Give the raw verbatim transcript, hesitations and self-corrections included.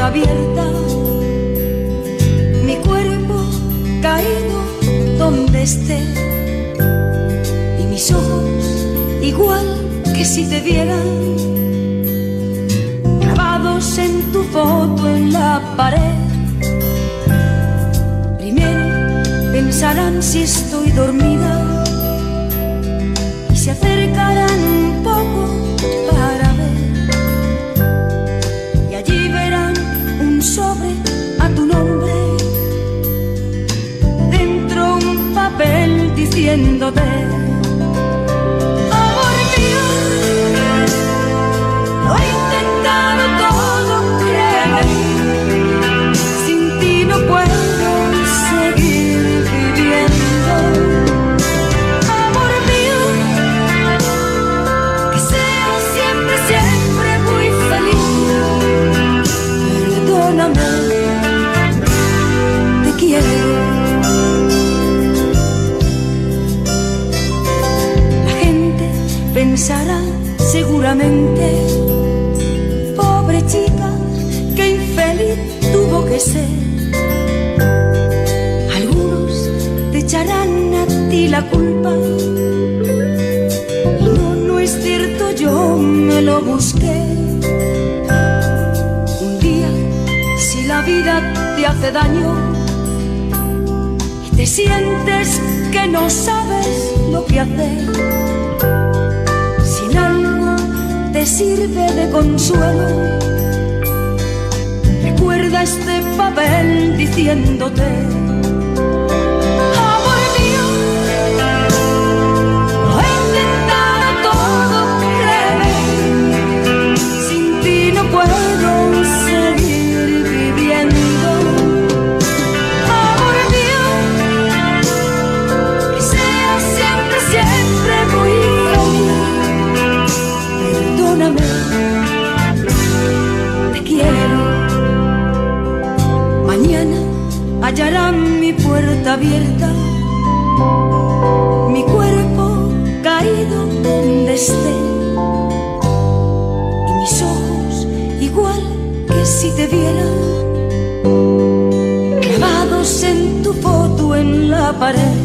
puerta abierta, mi cuerpo caído donde esté, y mis ojos igual que si te vieran, clavados en tu foto en la pared. Primero pensarán si estoy dormida y se acercarán un poco para ver, y allí verán un sobre a tu nombre, dentro un papel diciéndote: amor mío, lo he intentado todo, créeme, sin ti no puedo seguir viviendo. Amor mío, que seas siempre, siempre muy feliz. Perdóname, te quiero. Pensará seguramente: pobre chica, qué infeliz tuvo que ser. Algunos te echarán a ti la culpa, y no, no es cierto, yo me lo busqué. Un día, si la vida te hace daño y te sientes que no sabes lo que hacer, te sirve de consuelo, recuerda este papel diciéndote: amor mío, lo he intentado todo, créeme, sin ti no puedo seguir viviendo. Amor mío, que seas siempre, siempre muy feliz. Perdóname, te quiero. Mañana hallarán mi puerta abierta, mi cuerpo caído donde esté, y mis ojos igual que si te vieran, clavados en tu foto en la pared.